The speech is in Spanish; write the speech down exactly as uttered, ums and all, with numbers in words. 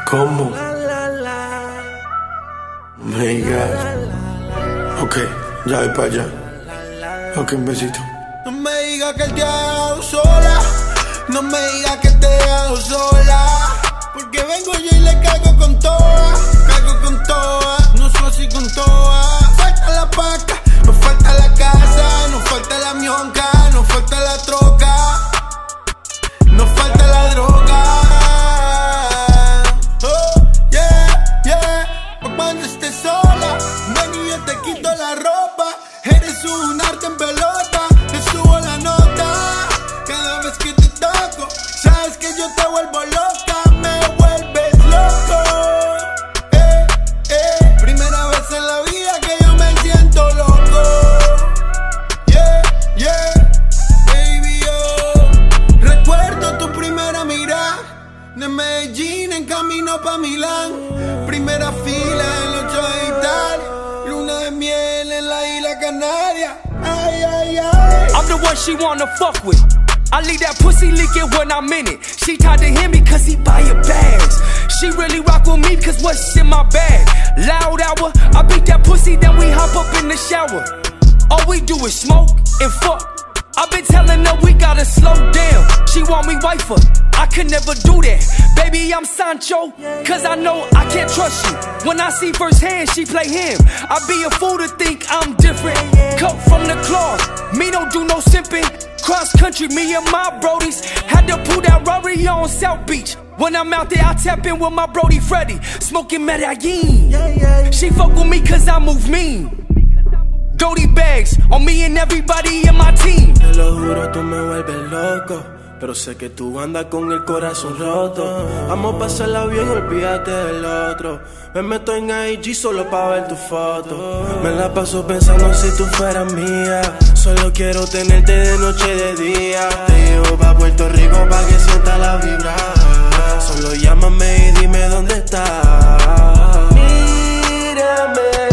¿Cómo? Me digas. Ok, ya voy para allá. Ok, un besito. No me digas que él te ha dejado sola. No me digas que te he dejado sola. Porque vengo yo y le caigo con toda. Caigo con toda, no soy así con toda. Falta la paca, nos falta la casa, nos falta la mionca, nos falta la troca, nos falta la droga. Oh, yeah, yeah. Pa' cuando estés sola, ven y yo te quito la ropa. Eres un arte en pelota, te subo la nota. Cada vez que te toco, sabes que yo te vuelvo loca. Me vuelves loco. Eh, eh. Primera vez en la vida que yo me siento loco. Yeah, yeah. Baby, yo recuerdo tu primera mirada. De Medellín en camino pa' Milán. Primera fila en los ocho de Italia. Luna de miel en la isla Canaria. Ay, ay, ay. I'm the one she wanna fuck with. I leave that pussy leaking when I'm in it. She tried to hit me cause he buy her bags. She really rock with me cause what's in my bag? Loud hour, I beat that pussy, then we hop up in the shower. All we do is smoke and fuck. I've been telling her we gotta slow down. She want me wife her, I could never do that. Baby, I'm Sancho, cause I know I can't trust you. When I see firsthand, she play him. I be a fool to think I'm different. Cut from the cloth, me don't do no simping. Cross country, me and my brodies had to pull that Rari on South Beach. When I'm out there, I tap in with my brody Freddy, smoking Medellin. She fuck with me cause I move mean. Dirty bags on me and everybody in my team. Te lo juro, tú me vuelves loco, pero sé que tú andas con el corazón roto. Vamos a pasarla bien, olvídate del otro. Me meto en I G solo pa' ver tu foto. Me la paso pensando si tú fueras mía. Solo quiero tenerte de noche y de día. Te llevo pa' Puerto Rico pa' que sienta la vibra. Solo llámame y dime dónde estás. Mírame